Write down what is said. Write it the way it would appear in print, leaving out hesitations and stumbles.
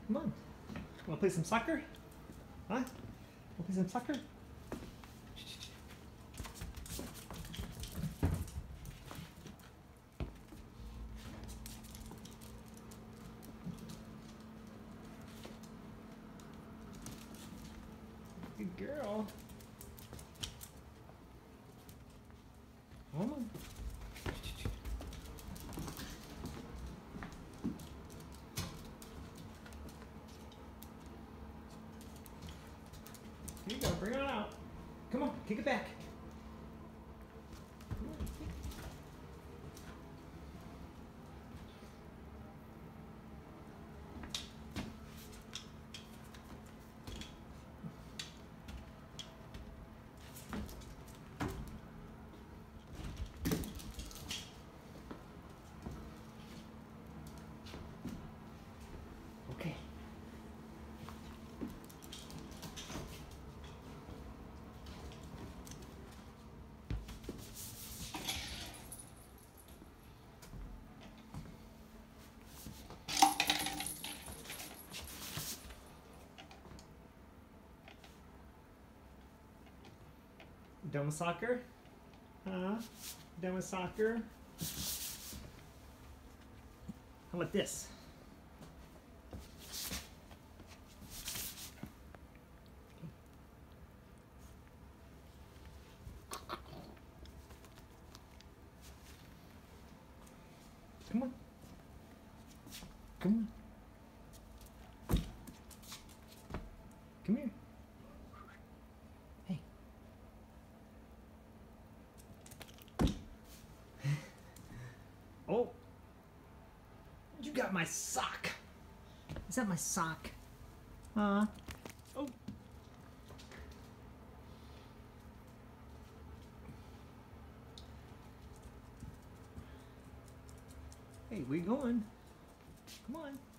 Come on. Wanna play some soccer? Huh? Wanna play some soccer? Good girl. Come on. Here you go, bring it on out. Come on, kick it back. Okay. Done with soccer? Huh? Done with soccer? How about this? Come on. Come on. Come here. Hey. Oh. You got my sock. Is that my sock? Oh. Hey, where you going? Come on.